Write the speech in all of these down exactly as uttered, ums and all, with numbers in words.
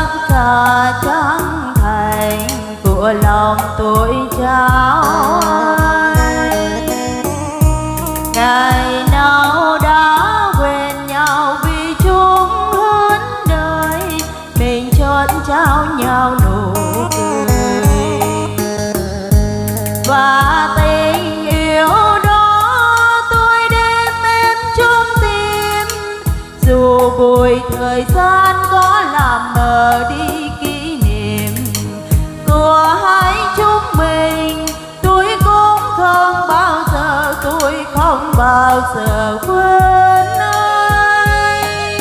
tất cả chân thành của lòng tôi trao anh. Ngày nào đã quên nhau vì chung hơn đời, mình chọn trao nhau nụ cười. Và tình yêu đó tôi đem em trong tim, dù bụi thời gian có làm mờ đi kỷ niệm của hai chúng mình. Tôi cũng không bao giờ, tôi không bao giờ quên anh.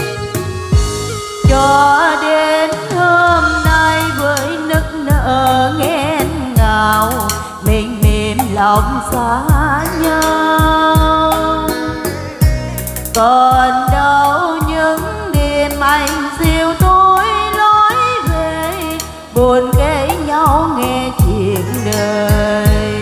Cho đến hôm nay với nức nở nghẹn ngào, mình mềm lòng xa nhau. Còn đâu những đêm anh dìu tôi lối về, buồn kể nhau nghe chuyện đời.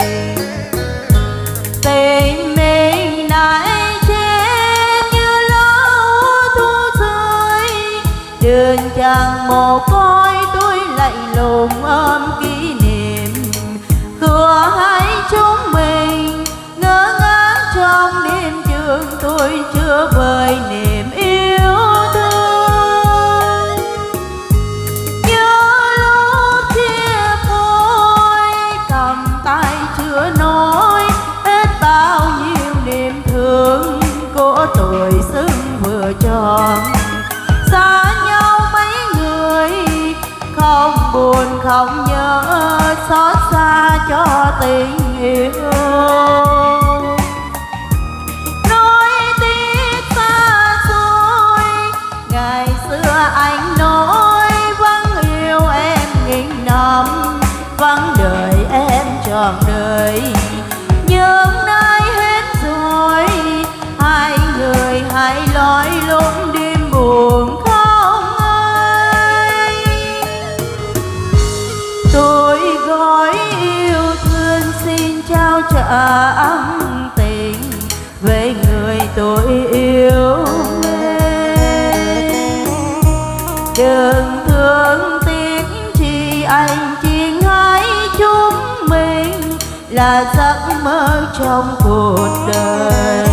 Tình mình nãy chết như lá thu rơi, đường chẳng mồ côi tôi lạnh lùng ôm kỷ niệm của hai chúng mình. Ngỡ ngác trong đêm trường tôi chưa vơi niềm yêu thương. Nhớ lúc chia phôi cầm tay chưa nói hết bao nhiêu niềm thương của tuổi xưng vừa tròn. Xa nhau mấy người không buồn không nhớ, xót xa cho tình yêu. Nói tiếc xa xôi, ngày xưa anh nói vẫn yêu em nghìn năm, vẫn đợi em trọn đời. Nhưng nay hết rồi, hai người hai lối lúc đêm buồn không ai. Tôi gói yêu thương xin trao trả ân tình với người tôi yêu mến. Đừng thương tiếc chi anh chỉ hai chúng mình là giấc mơ trong cuộc đời.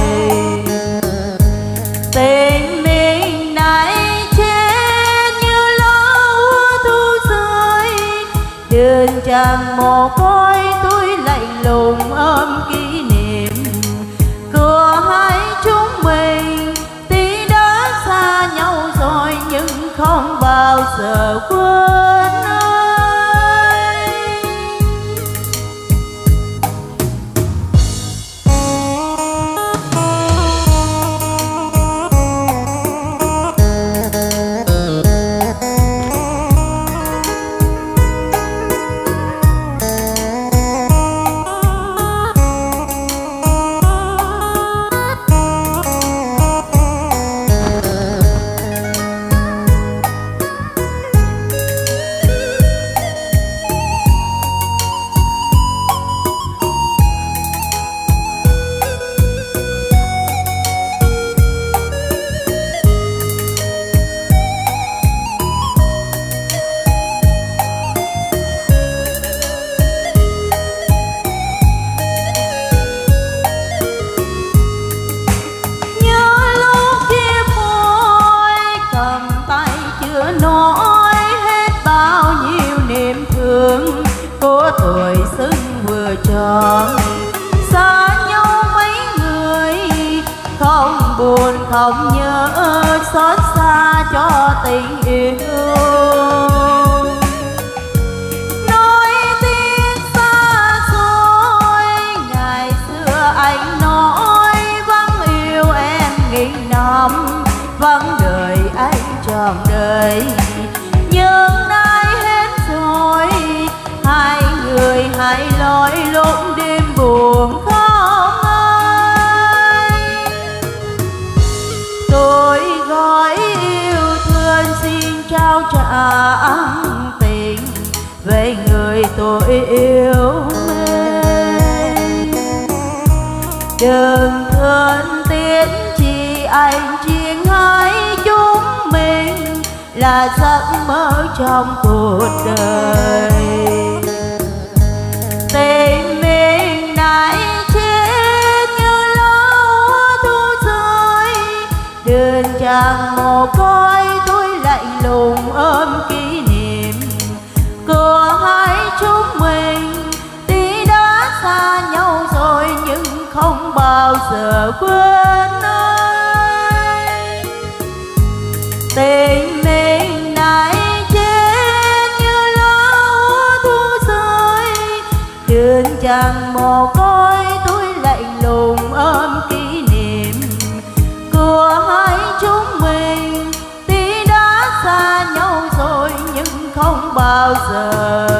Tình mình nãy chết như lá thu rơi, đường chẳng mồ côi tôi lạnh lùng ôm kỷ niệm của hai chúng mình. Tuy đã xa nhau rồi nhưng không bao giờ quên anh. Nói hết bao nhiêu niềm thương của tuổi xưng vừa tròn. Xa nhau mấy người không buồn không nhớ, xót xa cho tình yêu. Nói tiếc xa xôi, ngày xưa anh nói vẫn yêu em nghìn năm, vẫn đợi anh trọn đời. Nhưng nay hết rồi, hai người hai lối lúc đêm buồn không ai. Tôi gói yêu thương xin trao trả ân tình với người tôi yêu mến. Đừng thương tiếc chi anh chỉ hai chúng mình là giấc mơ trong cuộc đời. Tình mình này chết như lúa thu rơi, đường chàng mồ côi tôi lạnh lùng ôm kỷ niệm của hai chúng mình. Tuy đã xa nhau rồi nhưng không bao giờ quên ai. Tình mình này chết như lúa thu rơi, đường chàng mồ côi tôi lạnh lùng ôm kỷ niệm của hai chúng mình. Tuy đã xa nhau rồi nhưng không bao giờ